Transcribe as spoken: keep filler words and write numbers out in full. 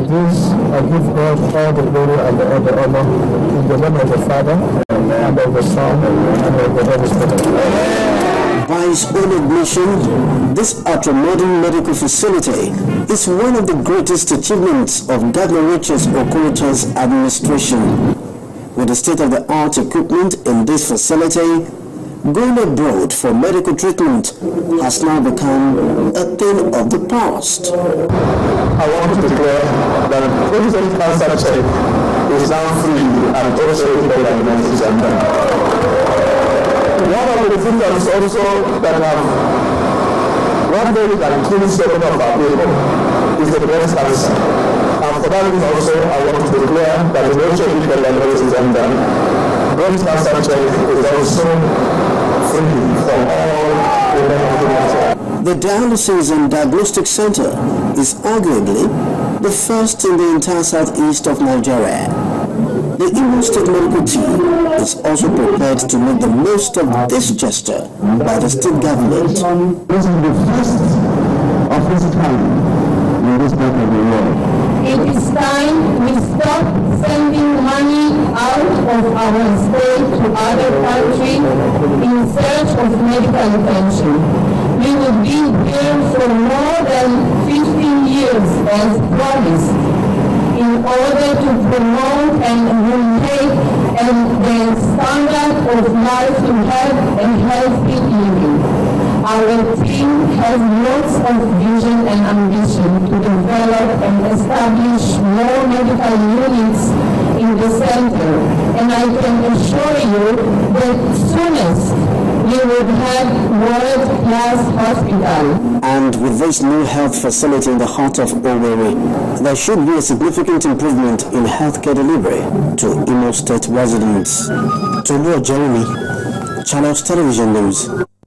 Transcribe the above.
this, I give God all the glory and all the honor in the name of the Father, and of the Son, and of the Holy Spirit. By his own admission, this ultra-modern medical facility is one of the greatest achievements of Governor Rochas Okorocha's administration. With the state-of-the-art equipment in this facility, going abroad for medical treatment has now become a thing of the past. I want to declare that prostate cancer check is now free and also diagnosis and done. One of the things that is also that have one day that kills seven of our people is the breast cancer. And for that reason also, I want to declare that the Rochas diagnosis and done. Breast cancer check is also free for all women of the world. The Dialysis and Diagnostic Center is arguably the first in the entire southeast of Nigeria. The Imo State medical team is also prepared to make the most of this gesture by the state government. This is the first of its kind in this part of the world. It is time we stop sending money out of our state to other countries in search of medical attention. We will be here for more than fifteen years as promised in order to promote and remake and the standard of life to have a healthy living. Our team has lots of vision and ambition to develop and establish more medical units in the center, and I can assure you that soonest we would have world-class hospital. And with this new health facility in the heart of Owerri, there should be a significant improvement in healthcare delivery to Imo State residents. Tolu Jeremy, Channels Television News.